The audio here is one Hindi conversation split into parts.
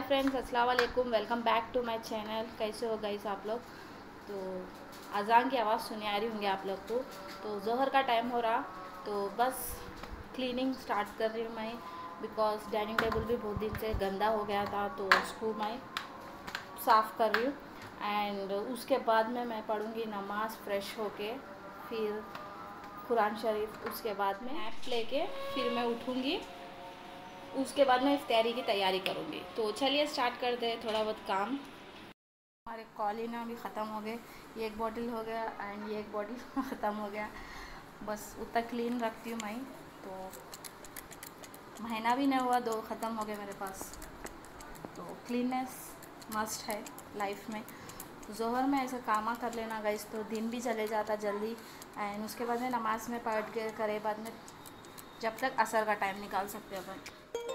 फ्रेंड्स, अस्सलाम वालेकुम। Welcome back to my channel. कैसे हो गाइस आप लोग? तो अज़ान की आवाज़ सुने आ रही होंगी आप लोग को। तो ज़ोहर का टाइम हो रहा, तो बस क्लीनिंग स्टार्ट कर रही हूँ मैं, बिकॉज डाइनिंग टेबल भी बहुत दिन से गंदा हो गया था, तो उसको मैं साफ़ कर रही हूँ। एंड उसके बाद में मैं पढ़ूँगी नमाज़, फ्रेश होके, फिर कुरान शरीफ, उसके बाद में ऐप लेके फिर मैं उठूँगी। उसके बाद मैं इफ्तारी की तैयारी करूँगी। तो चलिए स्टार्ट करते हैं थोड़ा बहुत काम। हमारे कॉलिना भी ख़त्म हो गए, ये एक बॉटल हो गया एंड ये एक बॉटल ख़त्म हो गया। बस उतना क्लीन रखती हूँ मैं, तो महीना भी नहीं हुआ, 2 ख़त्म हो गए मेरे पास। तो क्लीननेस मस्ट है लाइफ में। तो ज़ोहर में ऐसा कामा कर लेना गाइस, तो दिन भी चले जाता जल्दी। एंड उसके बाद में नमाज में पढ़ के करे बाद में जब तक असर का टाइम निकाल सकते हैं अपन।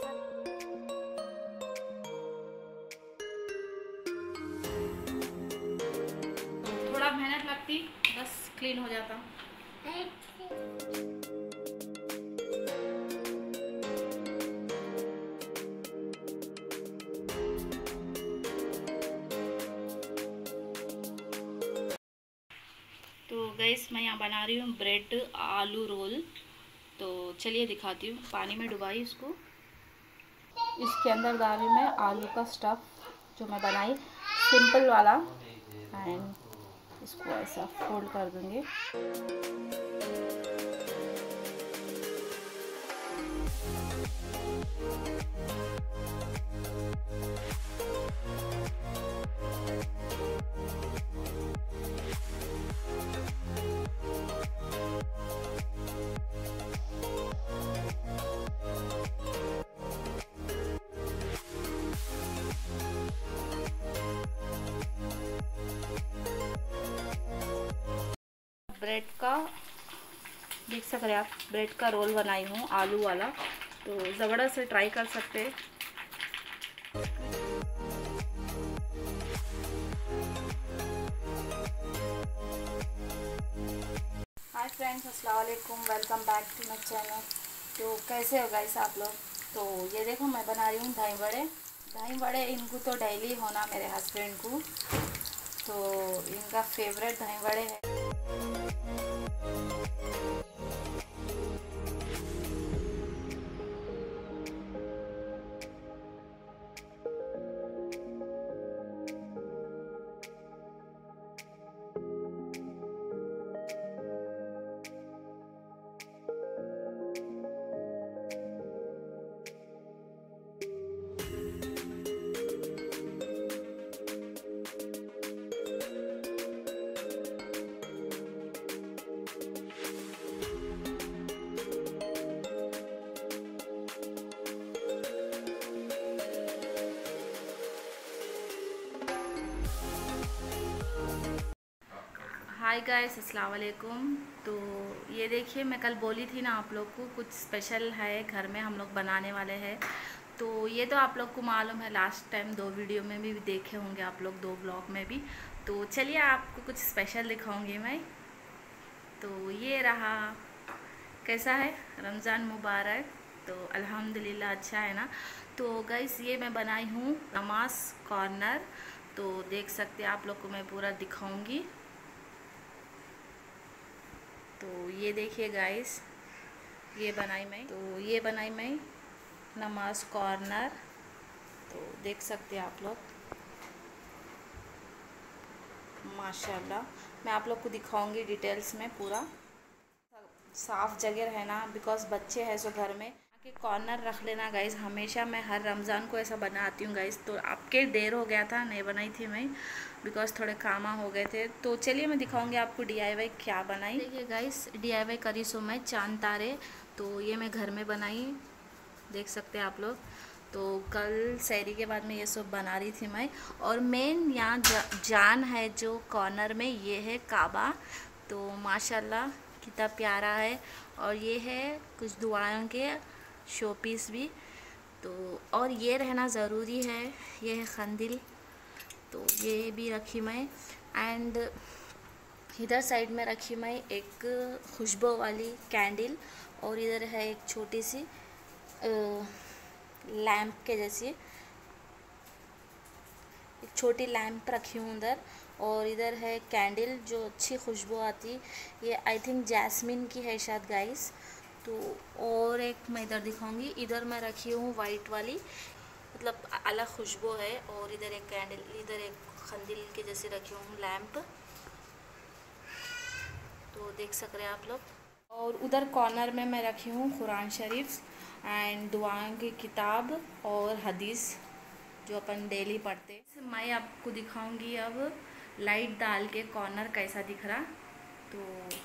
थोड़ा मेहनत लगती, बस क्लीन हो जाता। तो गैस मैं यहाँ बना रही हूँ ब्रेड आलू रोल। तो चलिए दिखाती हूँ। पानी में डुबाई उसको, इसके अंदर डाली मैं आलू का स्टफ़ जो मैं बनाई सिंपल वाला, एंड इसको ऐसा फोल्ड कर दूँगी। ब्रेड का देख सकते हैं आप, ब्रेड का रोल बनाई हूँ आलू वाला, तो ज़बरदस्त से ट्राई कर सकते हैं। हाय फ्रेंड्स, अस्सलाम वालेकुम, welcome back to my channel. तो कैसे हो गाइस आप लोग? तो ये देखो मैं बना रही हूँ दही बड़े। दही बड़े इनको तो डेली होना मेरे हस्बैंड को, तो इनका फेवरेट दही बड़े है। हाय गाइस, अस्सलाम वालेकुम। तो ये देखिए, मैं कल बोली थी ना आप लोग को कुछ स्पेशल है घर में हम लोग बनाने वाले हैं। तो ये तो आप लोग को मालूम है, लास्ट टाइम 2 वीडियो में भी देखे होंगे आप लोग, 2 ब्लॉग में भी। तो चलिए आपको कुछ स्पेशल दिखाऊंगी मैं। तो ये रहा, कैसा है? रमज़ान मुबारक। तो अल्हम्दुलिल्लाह अच्छा है ना। तो गाइस ये मैं बनाई हूँ नमाज कॉर्नर। तो देख सकते हैं आप लोग को मैं पूरा दिखाऊंगी। तो ये देखिए गाइस, ये बनाई मैं नमाज कॉर्नर। तो देख सकते हैं आप लोग, माशाल्लाह। मैं आप लोग को दिखाऊंगी डिटेल्स में पूरा। साफ़ जगह रहना, बिकॉज़ बच्चे हैं सो घर में आके कॉर्नर रख लेना गाइस। हमेशा मैं हर रमज़ान को ऐसा बनाती हूँ गाइस। तो आपके देर हो गया था, नहीं बनाई थी मैं, बिकॉज़ थोड़े कामा हो गए थे। तो चलिए मैं दिखाऊंगी आपको DIY क्या बनाई। देखिए गाइस, DIY करी सो मैं चांद तारे। तो ये मैं घर में बनाई, देख सकते हैं आप लोग। तो कल सहरी के बाद में ये सब बना रही थी मैं। और मेन यहाँ जान है जो कॉर्नर में, ये है काबा। तो माशाल्लाह कितना प्यारा है। और ये है कुछ दुआओं के शो पीस भी। तो और ये रहना ज़रूरी है, ये है खंदिल। तो ये भी रखी मैं। एंड इधर साइड में रखी मैं एक खुशबू वाली कैंडल, और इधर है एक छोटी सी लैम्प के जैसी छोटी लैंप रखी हूँ उधर। और इधर है कैंडल जो अच्छी खुशबू आती, ये आई थिंक जैस्मिन की है शायद गाइस। तो और एक मैं इधर दिखाऊंगी, इधर मैं रखी हूँ वाइट वाली, मतलब अलग खुशबू है। और इधर एक कैंडल, इधर एक खंदिल के जैसे रखी हूँ लैंप, तो देख सक रहे हैं आप लोग। और उधर कॉर्नर में मैं रखी हूँ कुरान शरीफ एंड दुआओं की किताब और हदीस जो अपन डेली पढ़ते हैं। मैं आपको दिखाऊंगी अब लाइट डाल के कॉर्नर कैसा दिख रहा। तो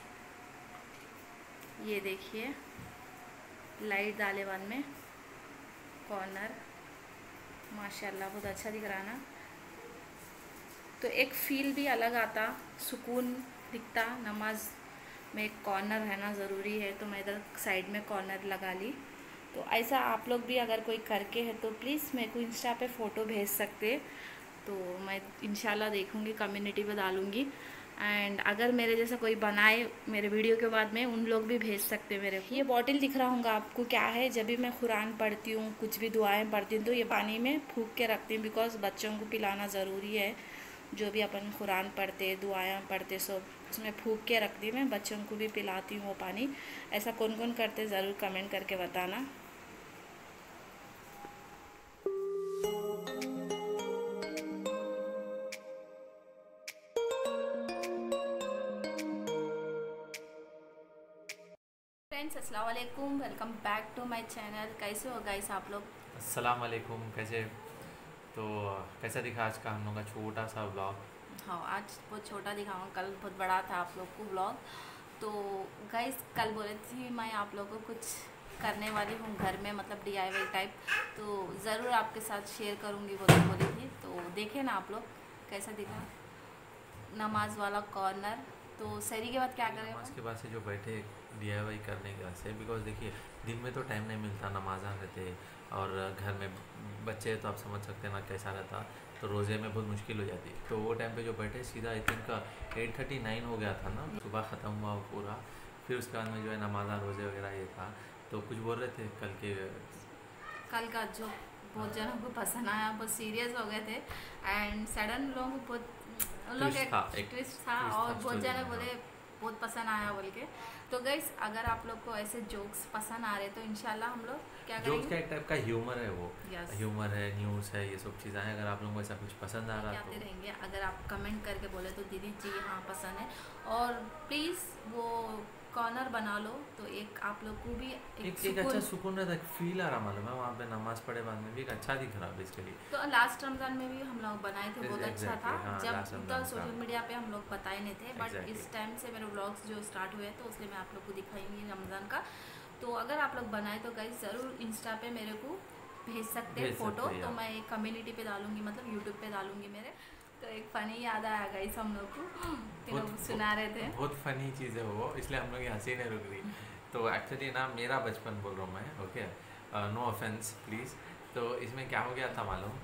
ये देखिए लाइट डाले बाद में कॉर्नर माशाल्लाह बहुत अच्छा दिख रहा ना। तो एक फील भी अलग आता, सुकून दिखता। नमाज में एक कॉर्नर रहना ज़रूरी है, तो मैं इधर साइड में कॉर्नर लगा ली। तो ऐसा आप लोग भी अगर कोई करके है तो प्लीज़ मेरे को इंस्टा पे फ़ोटो भेज सकते, तो मैं इंशाल्लाह देखूँगी, कम्युनिटी पे डालूँगी। एंड अगर मेरे जैसा कोई बनाए मेरे वीडियो के बाद में, उन लोग भी भेज सकते मेरे को। ये बॉटल दिख रहा होगा आपको, क्या है, जब भी मैं कुरान पढ़ती हूँ, कुछ भी दुआएं पढ़ती हूँ, तो ये पानी में फूँक के रखती हूँ, बिकॉज बच्चों को पिलाना ज़रूरी है। जो भी अपन कुरान पढ़ते, दुआएं पढ़ते, सब उसमें फूँक के रखती हूँ मैं, बच्चों को भी पिलाती हूँ वो पानी। ऐसा कौन कौन करते ज़रूर कमेंट करके बताना। फ्रेंड्स अस्सलाम वालेकुम, welcome back to my channel. कैसे हो गाइस आप लोग? अस्सलाम वालेकुम। कैसे, तो कैसा दिखा आज का हम लोग का छोटा सा ब्लॉग? हाँ, आज बहुत छोटा दिखाऊंगा, कल बहुत बड़ा था आप लोग को ब्लॉग। तो गाइस कल बोले थी मैं आप लोगों को कुछ करने वाली हूँ घर में, मतलब DIY टाइप, तो ज़रूर आपके साथ शेयर करूँगी वो तो बोली थी। तो देखे ना आप लोग कैसा दिखा नमाज वाला कॉर्नर। तो सरी के बाद क्या करें? नमाज के बाद से जो बैठे DIY करने के से, बिकॉज देखिए दिन में तो टाइम नहीं मिलता, नमाज़ान रहते और घर में बच्चे, तो आप समझ सकते हैं ना कैसा रहता, तो रोज़े में बहुत मुश्किल हो जाती। तो वो टाइम पे जो बैठे सीधा आई थिंक 8:39 हो गया था ना, सुबह ख़त्म हुआ पूरा। फिर उसके बाद में जो है नमाज़ान रोज़े वगैरह ये था। तो कुछ बोल रहे थे कल का जो बहुत जनों को पसंद आया, बहुत सीरियस हो गए थे एंड सडन लोगों को बहुत ट्विस्ट था और बहुत ज़्यादा बोले बहुत पसंद आया बोल के। तो गाइस अगर आप लोग को ऐसे जोक्स पसंद आ रहे तो इंशाल्लाह हम लोग क्या करेंगे, जोक्स का एक टाइप का ह्यूमर है वो। ह्यूमर है, न्यूज़ है, ये सब चीज़ें हैं। अगर आप लोगों को ऐसा कुछ पसंद आ रहा तो रहेंगे। अगर आप कमेंट करके बोले तो दीदी जी हाँ पसंद है, और प्लीज़ वो कॉर्नर बना लो, तो एक आप लोग को भी एक अच्छा सुकून रहता है, फील आ रहा मालूम है। वहाँ पे नमाज पढ़े बाद में भी एक अच्छा दिख रहा बेसिकली। तो लास्ट रमज़ान में भी हम लोग बनाए थे, बहुत अच्छा था। हाँ, जब तो सोशल मीडिया पे हम लोग बताए नहीं थे, बट इस टाइम से मेरे व्लॉग्स जो स्टार्ट हुए तो इसलिए मैं आप लोग को दिखाऊंगी रमज़ान का। तो अगर आप लोग बनाए तो गाइस ज़रूर इंस्टा पे मेरे को भेज सकते हैं फ़ोटो, तो मैं कम्युनिटी पे डालूंगी, मतलब यूट्यूब पे डालूंगी मेरे। तो एक फ़नी याद आया गाइस हम लोग को, लोग सुना रहे थे, बहुत फ़नी चीज़ है वो, इसलिए हम लोग की हंसी नहीं रुक रही। तो एक्चुअली ना मेरा बचपन बोल रहा हूँ मैं, ओके, नो ऑफेंस प्लीज़। तो इसमें क्या हो गया था मालूम,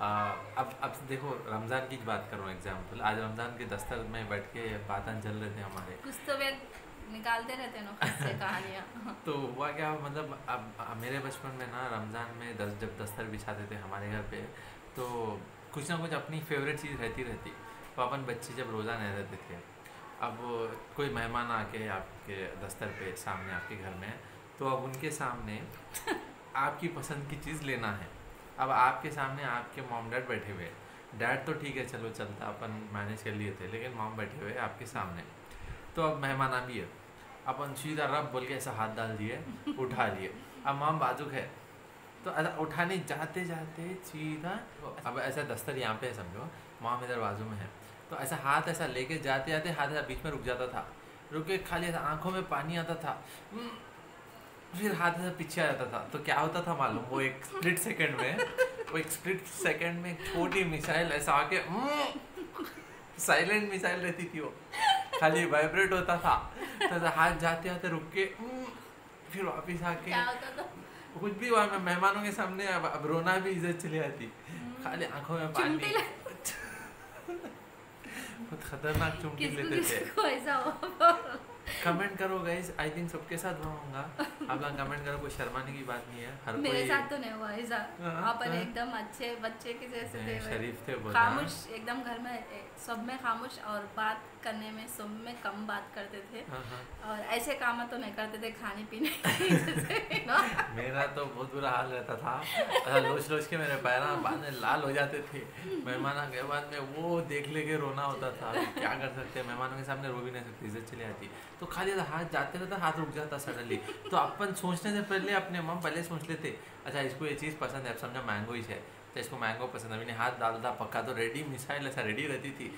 अब देखो रमज़ान की बात करूँ एग्जाम्पल, आज रमज़ान के दस्तर में बैठ के बातें चल रहे थे हमारे, कुछ तो वे निकालते रहते ना से कहानियाँ। तो हुआ क्या, मतलब अब मेरे बचपन में ना रमज़ान में जब दस्तर बिछाते थे हमारे घर पे, तो कुछ ना कुछ अपनी फेवरेट चीज़ रहती। तो अपन बच्चे जब रोज़ा नहीं रहते थे, अब कोई मेहमान आके आपके दस्तर पे सामने आपके घर में, तो अब उनके सामने आपकी पसंद की चीज़ लेना है। अब आपके सामने आपके मॉम डैड बैठे हुए, डैड तो ठीक है चलो चलता, अपन मैनेज कर लिए थे, लेकिन मॉम बैठे हुए आपके सामने। तो अब मेहमान आ भी है, अपन सीधा रब बोल के ऐसा हाथ डाल दिए, उठा लिए। अब मॉम बाजुक है, तो ऐसा उठाने जाते जाते सीधा, अब ऐसा दस्तर यहाँ पे है समझो, मॉम इधर बाजू में है, तो ऐसा हाथ ऐसा लेके जाते जाते हाथ ऐसा बीच में रुक जाता था, रुक के खाली ऐसा आंखों में पानी आता था, फिर हाथ ऐसा पीछे आ जाता था। तो क्या होता था मालूम, वो एक स्प्लिट सेकंड में एक छोटी मिसाइल ऐसा आके, साइलेंट मिसाइल रहती थी वो, खाली वाइब्रेट होता था, तो हाथ जाते जाते रुक के, फिर वापिस आके कुछ भी हुआ, मैं मेहमानों के सामने अब रोना भी इज्जत चली आती, खाली आंखों में पानी। बहुत खतरनाक चुमटी लेते थे। कमेंट करो गाइस, आई थिंक सबके साथ हुआ होगा। आप लोग कमेंट करो, कोई शर्माने की बात नहीं है, हर मेरे कोई। साथ तो नहीं हुआ ऐसा। हाँ, आप हाँ। एकदम अच्छे बच्चे के जैसे थे, शरीफ थे बहुत, खामोश एकदम, घर में सब में खामोश, और बात करने में सब में कम बात करते थे। हाँ, हाँ। और ऐसे काम तो नहीं करते थे खाने पीने की जैसे ना। मेरा तो बहुत बुरा हाल रहता था, लोच लोच के मेरे पैर बाद में लाल हो जाते थे। मेहमान के बाद में वो देख लेके रोना होता था, क्या कर सकते हैं, मेहमानों के सामने रो भी नहीं सकती, इज्जत चली आती। तो खाली हाथ जाते रहता, हाथ रुक जाता सडनली। तो अपन सोचने से पहले अपने मम पहले सोच लेते, अच्छा इसको ये चीज़ पसंद है, अब समझो मैंगो ही है तो इसको मैंगो पसंद है, मैंने हाथ डालता पक्का तो रेडी, मिसाइल ऐसा रेडी रहती थी,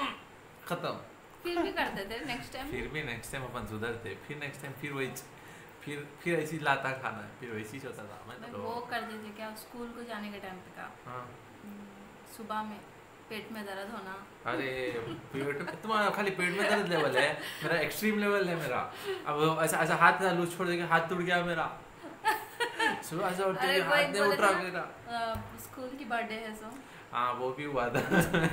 खत्म। फिर भी करते थे नेक्स्ट टाइम। फिर भी नेक्स्ट टाइम अपन सुधरते, फिर नेक्स्ट टाइम फिर वही, फिर ऐसी लाता खाना, फिर वैसी होता था। मैं तो वो करते थे क्या, स्कूल को जाने के टाइम पे का, हाँ। सुबह में पेट में दर्द होना। अरे पेट में, तुम्हारा खाली पेट में दर्द लेवल है, मेरा एक्सट्रीम लेवल है मेरा। अब ऐसा ऐसा हाथ का लूज छोड़ देके हाथ टूट गया मेरा, सुबह से उठ के हाथ नहीं उठ रहा मेरा। स्कूल की बर्थडे है सो। हाँ वो भी हुआ था।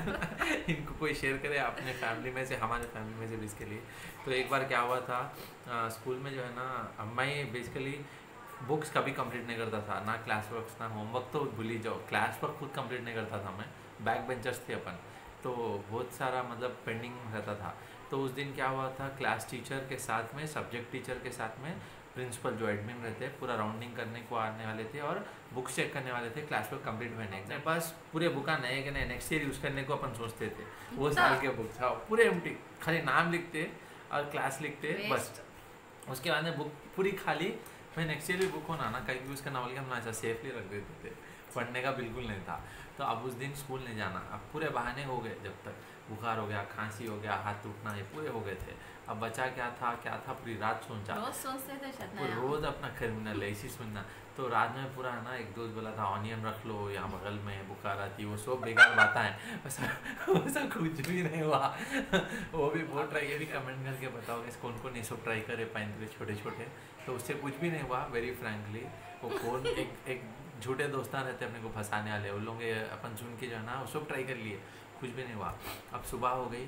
इनको कोई शेयर करे अपने फैमिली में से, हमारे फैमिली में से भी इसके लिए। तो एक बार क्या हुआ था, स्कूल में जो है ना, मैं बेसिकली बुक्स कभी कंप्लीट नहीं करता था, ना क्लास वर्क ना होमवर्क, तो भूल ही जाओ, क्लास वर्क खुद कंप्लीट नहीं करता था मैं, बैक बेंचर्स थे अपन, तो बहुत सारा मतलब पेंडिंग रहता था। तो उस दिन क्या हुआ था, क्लास टीचर के साथ में, सब्जेक्ट टीचर के साथ में प्रिंसिपल जो एडमिन रहते हैं पूरा राउंडिंग करने को आने वाले थे और बुक्स चेक करने वाले थे, क्लास वर्क कंप्लीट होने के बस पूरे बुका नए के नए नेक्स्ट ईयर यूज़ करने को अपन सोचते थे। वो साल के बुक्स हाँ पूरे एम्प्टी, खाली नाम लिखते और क्लास लिखते बस। उसके बाद में बुक पूरी खाली, मैं नेक्स्ट ईयर भी बुक होना ना कहीं यूज़ करना बोल के हम ना ऐसा सेफली रख देते थे, पढ़ने का बिल्कुल नहीं था। तो अब उस दिन स्कूल नहीं जाना, अब पूरे बहाने हो गए, जब तक बुखार हो गया, खांसी हो गया, हाथ टूटना, ये पूरे हो गए थे। अब बचा क्या था पूरी रात सोचा, रोज सोचते थे रोज अपना क्रिमिनल ऐसी सुनना। तो रात में पूरा ना एक दोस्त बोला था ऑनियन रख लो यहाँ बगल में, बुखार आती, वो सब बेकार बातें हैं, वैसा कुछ भी नहीं हुआ। वो भी बहुत ट्राई किया, भी कमेंट करके बताओगे कौन कौन ये सब ट्राई करे पाए छोटे छोटे, तो उससे कुछ भी नहीं हुआ वेरी फ्रैंकली। वो कौन एक झूठे दोस्तान रहते अपने को फंसाने वाले, उन लोग अपन सुन के जो है ना वो सब ट्राई कर लिए, कुछ भी नहीं हुआ। अब सुबह हो गई,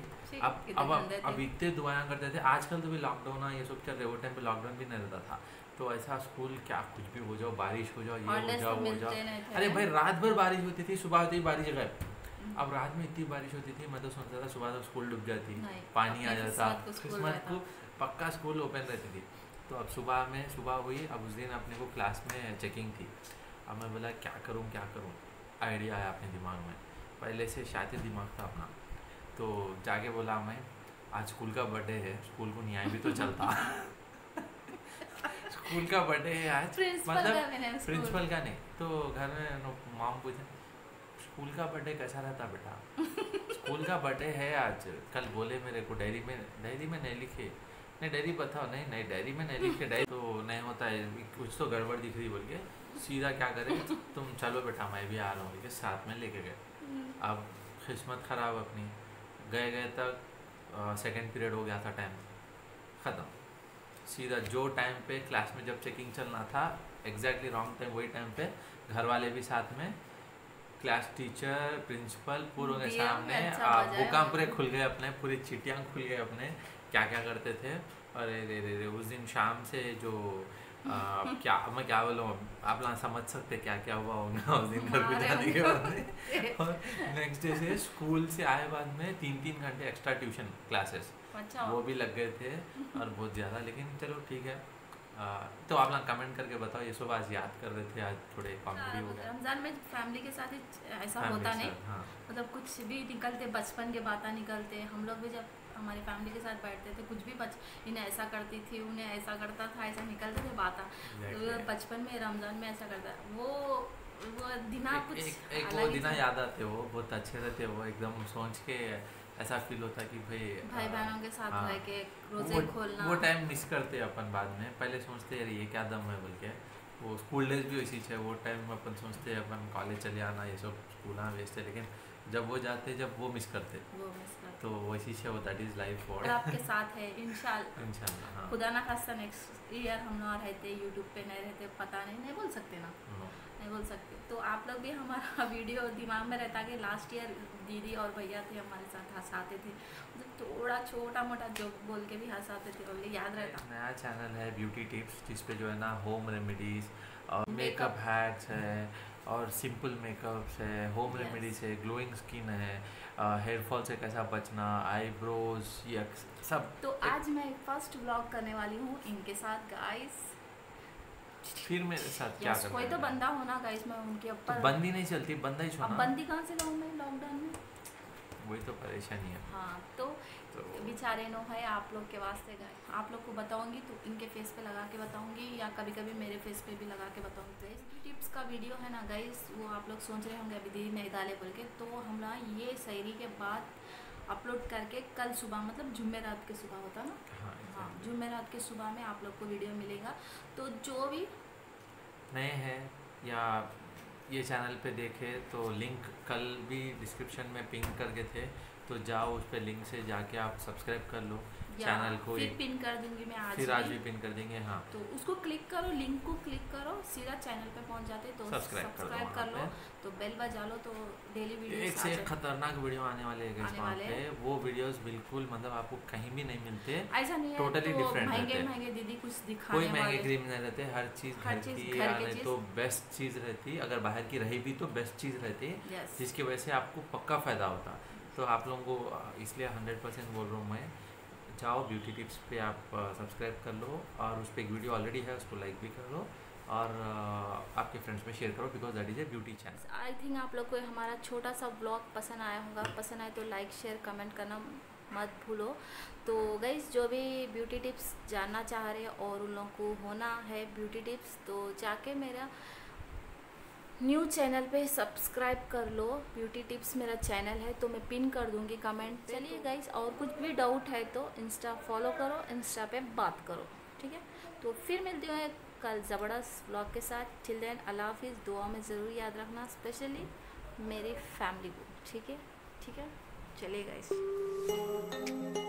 अब इतने दुआएं करते थे। आजकल तो भी लॉकडाउन है ये सब चल रहे, वो टाइम पे लॉकडाउन भी नहीं रहता था, तो ऐसा स्कूल क्या कुछ भी हो जाओ, बारिश हो जाओ, ये हो जाओ वो जाओ, अरे भाई रात भर बारिश होती थी, सुबह होती ही बारिश गए। अब रात में इतनी बारिश होती थी, मैं तो सोचता था सुबह तो स्कूल डूब जाती, पानी आ जाता, किस्मत को पक्का स्कूल ओपन रहती थी। तो अब सुबह हुई, अब उस दिन अपने को क्लास में चेकिंग थी। अब मैं बोला क्या करूँ, आइडिया आया अपने दिमाग में, पहले से शातिर दिमाग था अपना, तो जाके बोला मैं आज स्कूल का बर्थडे है, स्कूल को नहीं आए भी तो चलता। स्कूल का बर्थडे है आज, मतलब प्रिंसिपल का नहीं, तो घर में माम पूछे स्कूल का बर्थडे कैसा रहता बेटा, स्कूल का बर्थडे है आज, कल बोले मेरे को डायरी में नहीं लिखे, नहीं डायरी बताओ, नहीं डायरी में नहीं लिखे, डायरी तो नहीं होता है, कुछ तो गड़बड़ दिख रही बोल के सीधा क्या करे, तुम चलो बेटा मैं भी आ रहा हूँ, साथ में लेके गए। अब किस्मत ख़राब अपनी, गए तक सेकेंड पीरियड हो गया था, टाइम ख़त्म, सीधा जो टाइम पे क्लास में जब चेकिंग चलना था एग्जैक्टली रॉन्ग टाइम, वही टाइम पे घर वाले भी साथ में, क्लास टीचर प्रिंसिपल पूरे के सामने, बुका पूरे खुल गए अपने, पूरी चिट्ठियाँ खुल गए अपने, क्या करते थे। अरे रे उस दिन शाम से जो मैं क्या बोलूँ, आप लोग समझ सकते क्या हुआ होगा उस दिन घर को जाने के बाद में। और नेक्स्ट डे से स्कूल से आए बाद में 3-3 घंटे एक्स्ट्रा ट्यूशन क्लासेस वो भी लग गए थे और बहुत ज़्यादा, लेकिन चलो ठीक है। तो आप लोग कमेंट करके बताओ, ये सब आज याद कर रहे थे, आज थोड़े कॉमेडी हो गया। रमज़ान में फैमिली के साथ ऐसा होता नहीं, मतलब कुछ भी निकलते, बचपन के बातें निकलते, हम लोग भी जब हमारी फैमिली के साथ बैठते थे, कुछ भी इन्हें ऐसा करती थी, उन्हें ऐसा करता था, ऐसा निकलते थे बातें। तो बचपन में रमज़ान में ऐसा करता है, वो दिन कुछ एक वो दिन याद आते, वो बहुत अच्छे रहते, वो एकदम सोच के ऐसा फील होता है कि भाई बहनों के साथ रह के रोजे खोलना, वो टाइम मिस करते अपन बाद में, पहले सोचते यार ये क्या दम है बोल के, वो स्कूल डेज भी वैसी है, वो टाइम अपन सोचते अपन कॉलेज चले आना, ये सब स्कूल वेस्ट है, लेकिन जब वो जाते जब वो मिस करते, तो वैसी है वो, दैट इज लाइफ। और आपके साथ है इंशाल्लाह, हाँ। खुदा ना खास्ता नेक्स्ट ईयर हम लोग रहते यूट्यूब पे नहीं रहते, पता नहीं बोल सकते ना, नहीं बोल सकते। तो आप लोग भी हमारा वीडियो दिमाग में रहता कि लास्ट ईयर दीदी और भैया थे हमारे साथ हंसाते थे, मतलब थोड़ा छोटा मोटा जोक बोल के भी हंसाते थे, और याद रहता। नया चैनल है ब्यूटी टिप्स, जिस पे जो है ना होम रेमेडीज़ और Makeup। मेकअप हैक्स है और सिंपल मेकअप्स है, होम Yes। रेमेडीज़ है, ग्लोइंग स्किन है, हेयर फॉल से कैसा बचना, आईब्रोज, यक्स सब। तो आज मैं फर्स्ट व्लॉग करने वाली हूँ इनके साथ गाइस। फिर मेरे साथ क्या करना कोई तो है? बंदा होना गाइस, मैं उनके तो ऊपर। बंदी नहीं चलती, बंदा ही अब छोना। बंदी कहाँ से लाऊँ मैं लॉकडाउन में? वही तो परेशानी है। हाँ तो बेचारे नो है आप लोग के वास्ते गए, आप लोग को बताऊंगी तो इनके फेस पे लगा के बताऊंगी, या कभी कभी मेरे फेस पे भी लगा के बताऊंगी। गाइस टिप्स का वीडियो है ना गाइस, वो आप लोग सोच रहे होंगे अभी दीदी नहीं डाले बोल के, तो हम ना ये सहरी के बाद अपलोड करके कल सुबह, मतलब जुम्मेरात के सुबह होता ना, हाँ जुम्मेरात के सुबह में आप लोग को वीडियो मिलेगा। तो जो भी नए हैं या ये चैनल पे देखे तो लिंक कल भी डिस्क्रिप्शन में पिन करके थे, तो जाओ उस पे लिंक से जाके आप सब्सक्राइब कर लो चैनल को। फिर पिन कर दूंगी मैं आज, फिर आज भी पिन कर देंगे। हाँ तो उसको क्लिक करो, लिंक को क्लिक करो, सीधा चैनल पे पहुंच जाते, तो सब्सक्राइब कर लो, तो बेल बजा लो, तो डेली वीडियो एक से एक खतरनाक वीडियो आने वाले हैं वहाँ पे। वो वीडियोस बिल्कुल मतलब आपको कहीं भी नहीं मिलते, ऐसा नहीं है टोटली तो डिफरेंट रहते हैं। महंगे दीदी कुछ दिखाने कोई महंगे क्रीम नहीं रहते, हर चीज़ घर की या नहीं तो बेस्ट चीज़ रहती, अगर बाहर की रही भी तो बेस्ट चीज़ रहती, जिसकी वजह से आपको पक्का फ़ायदा होता। तो आप लोगों को इसलिए 100% बोल रहा हूँ मैं, जाओ ब्यूटी टिप्स पे आप सब्सक्राइब कर लो, और उस पर एक वीडियो ऑलरेडी है उसको लाइक भी कर लो, और आपके फ्रेंड्स में शेयर करो, because that is a beauty channel. I think आप लोग को हमारा छोटा सा ब्लॉग पसंद आया होगा, पसंद आए तो लाइक शेयर कमेंट करना मत भूलो। तो गाइस जो भी ब्यूटी टिप्स जानना चाह रहे हैं और उन लोगों को होना है ब्यूटी टिप्स, तो जाके मेरा न्यू चैनल पे सब्सक्राइब कर लो। ब्यूटी टिप्स मेरा चैनल है, तो मैं पिन कर दूंगी कमेंट। चलिए गाइस, और कुछ भी डाउट है तो इंस्टा फॉलो करो, इंस्टा पे बात करो, ठीक है। तो फिर मिलती हूँ कल ज़बरदस्त व्लॉग के साथ। टिल देन अल्लाह हाफिज़, दुआ में ज़रूर याद रखना, स्पेशली मेरी फैमिली को, ठीक है। चलिए गाइस।